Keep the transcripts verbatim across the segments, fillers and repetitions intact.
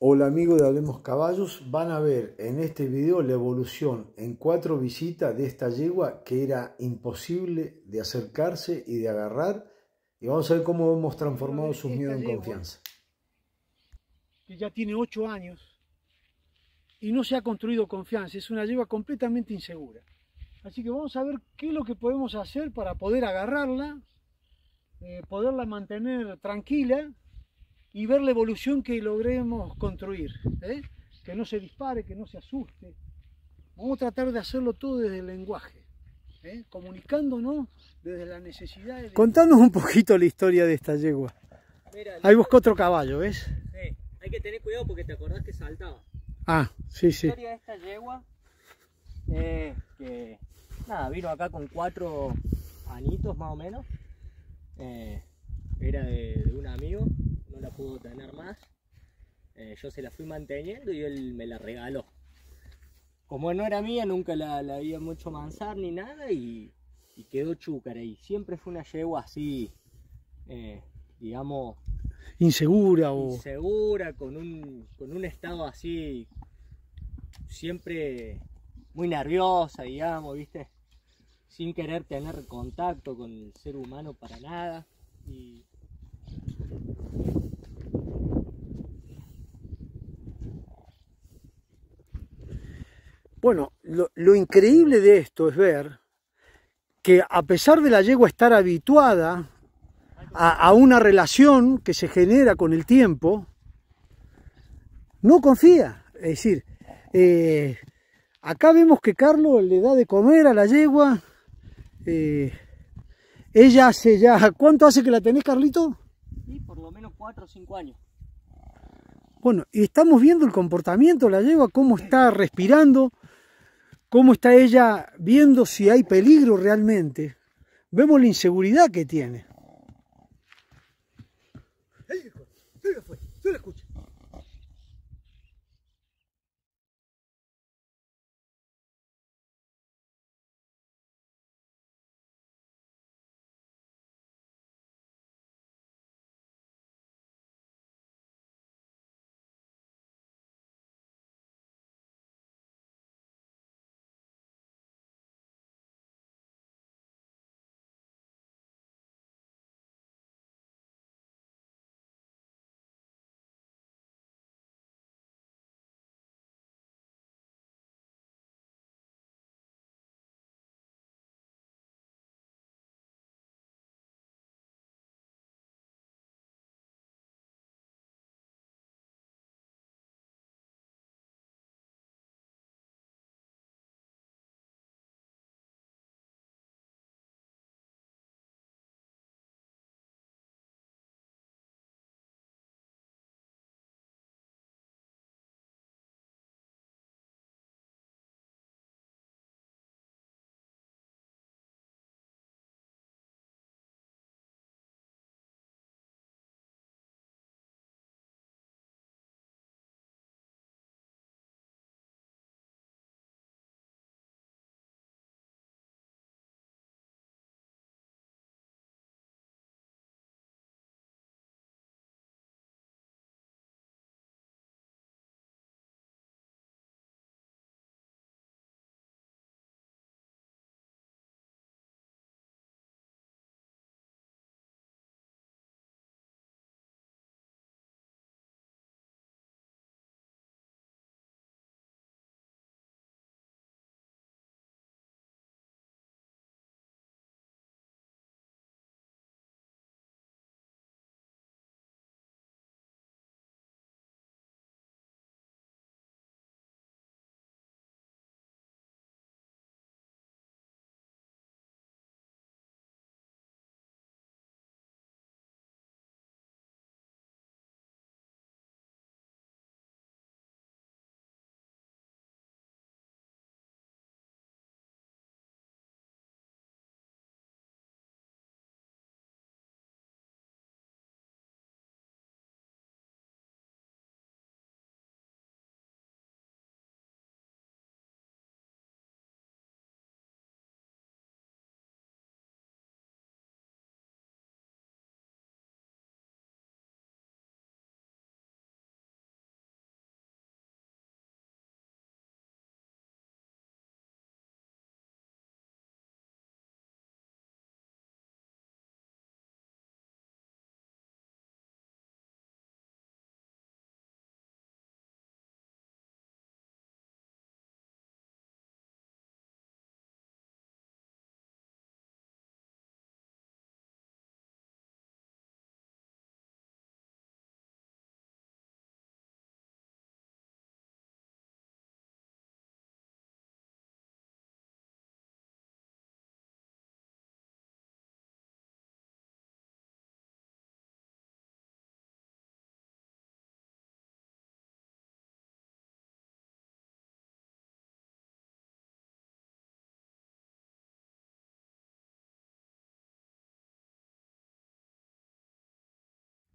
Hola amigos de Hablemos Caballos, van a ver en este video la evolución en cuatro visitas de esta yegua que era imposible de acercarse y de agarrar, y vamos a ver cómo hemos transformado sus miedos en confianza. Que ya tiene ocho años y no se ha construido confianza, es una yegua completamente insegura. Así que vamos a ver qué es lo que podemos hacer para poder agarrarla, eh, poderla mantener tranquila y ver la evolución que logremos construir, ¿eh? Que no se dispare, que no se asuste. Vamos a tratar de hacerlo todo desde el lenguaje, ¿eh? Comunicándonos desde la necesidad de... Contanos un poquito la historia de esta yegua. Mira, ahí buscó otro caballo, ¿ves? Sí, hay que tener cuidado porque te acordás que saltaba. Ah, sí, sí. La historia de esta yegua es que, nada, vino acá con cuatro añitos más o menos. Eh, era de, de un amigo, no la pudo tener más. Eh, yo se la fui manteniendo y él me la regaló. Como no era mía, nunca la, la había mucho mansar ni nada y, y quedó chúcara. Y siempre fue una yegua así, eh, digamos... Insegura o... Insegura, con un, con un estado así, siempre muy nerviosa, digamos, ¿viste? Sin querer tener contacto con el ser humano para nada. Y... Bueno, lo, lo increíble de esto es ver que a pesar de la yegua estar habituada a, a una relación que se genera con el tiempo, no confía. Es decir, eh, acá vemos que Carlos le da de comer a la yegua. Eh, ella hace ya... ¿Cuánto hace que la tenés, Carlito? Sí, por lo menos cuatro o cinco años. Bueno, y estamos viendo el comportamiento de la yegua, cómo está respirando, cómo está ella viendo si hay peligro realmente. Vemos la inseguridad que tiene. Ahí fue, ahí fue, yo la escucho.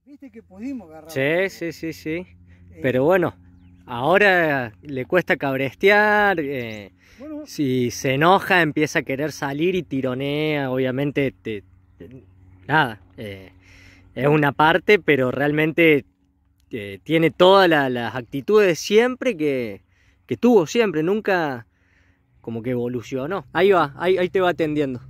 Viste que pudimos agarrar. Sí, sí, sí, sí. Pero bueno, ahora le cuesta cabrestear. Eh, Bueno, si se enoja, empieza a querer salir y tironea. Obviamente, te, te- nada. Eh, es una parte, pero realmente eh, tiene todas la- las actitudes de siempre que, que tuvo siempre. Nunca como que evolucionó. Ahí va, ahí, ahí te va atendiendo.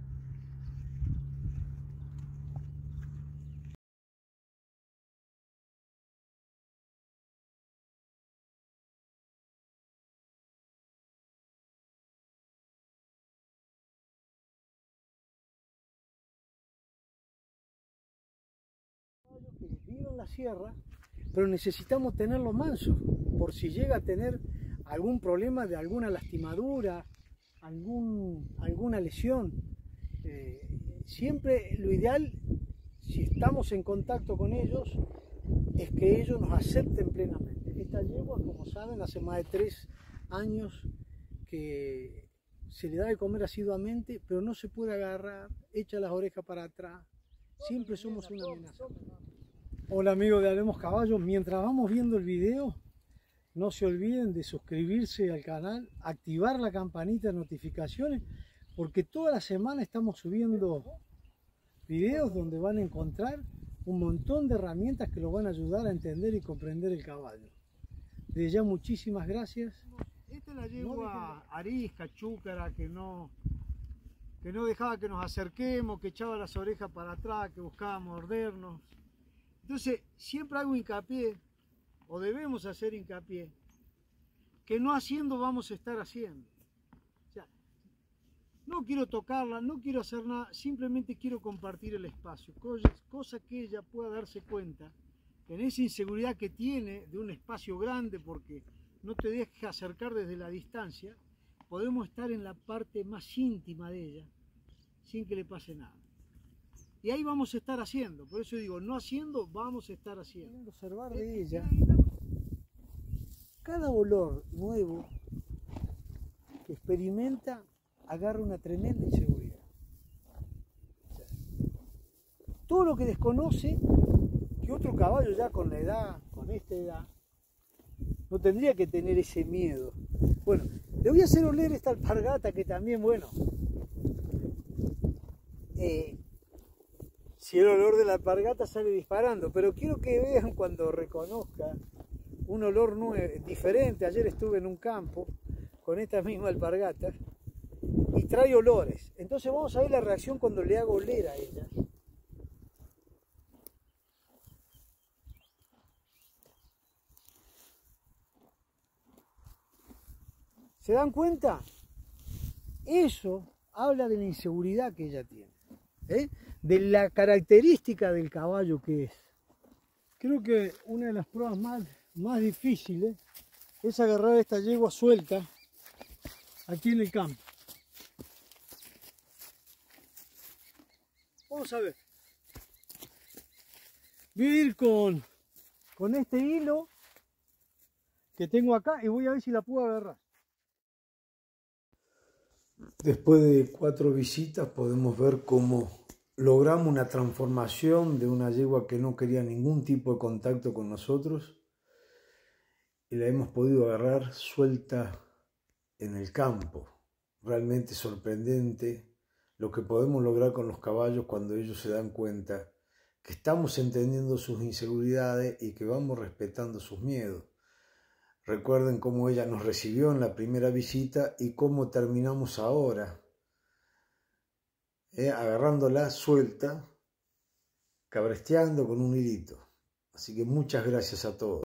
que vive en la sierra, pero necesitamos tenerlo manso, por si llega a tener algún problema de alguna lastimadura, algún, alguna lesión. Eh, siempre lo ideal, si estamos en contacto con ellos, es que ellos nos acepten plenamente. Esta yegua, como saben, hace más de tres años que se le da de comer asiduamente, pero no se puede agarrar, echa las orejas para atrás. Siempre somos una amenaza. Hola amigos de Hablemos Caballos, mientras vamos viendo el video, no se olviden de suscribirse al canal, activar la campanita de notificaciones, porque toda la semana estamos subiendo videos donde van a encontrar un montón de herramientas que los van a ayudar a entender y comprender el caballo. Desde ya muchísimas gracias. Esta es la yegua arisca, chúcara, que no, que no dejaba que nos acerquemos, que echaba las orejas para atrás, que buscaba mordernos. Entonces siempre hago hincapié, o debemos hacer hincapié, que no haciendo vamos a estar haciendo. O sea, no quiero tocarla, no quiero hacer nada, simplemente quiero compartir el espacio, cosa, cosa que ella pueda darse cuenta que en esa inseguridad que tiene de un espacio grande, porque no te deja acercar desde la distancia, podemos estar en la parte más íntima de ella sin que le pase nada. Y ahí vamos a estar haciendo, por eso digo, no haciendo, vamos a estar haciendo. Observar de ella, cada olor nuevo que experimenta agarra una tremenda inseguridad. O sea, todo lo que desconoce, que otro caballo ya con la edad, con esta edad, no tendría que tener ese miedo. Bueno, le voy a hacer oler esta alpargata que también, bueno, eh, si el olor de la alpargata sale disparando, pero quiero que vean cuando reconozca un olor nuevo, diferente. Ayer estuve en un campo con esta misma alpargata y trae olores. Entonces vamos a ver la reacción cuando le hago oler a ella. ¿Se dan cuenta? Eso habla de la inseguridad que ella tiene, ¿eh? De la característica del caballo que es. Creo que una de las pruebas más, más difíciles es agarrar esta yegua suelta aquí en el campo. Vamos a ver. Voy a ir con, con este hilo que tengo acá y voy a ver si la puedo agarrar. Después de cuatro visitas podemos ver cómo logramos una transformación de una yegua que no quería ningún tipo de contacto con nosotros y la hemos podido agarrar suelta en el campo. Realmente sorprendente lo que podemos lograr con los caballos cuando ellos se dan cuenta que estamos entendiendo sus inseguridades y que vamos respetando sus miedos. Recuerden cómo ella nos recibió en la primera visita y cómo terminamos ahora, eh, agarrándola suelta, cabresteando con un hilito. Así que muchas gracias a todos.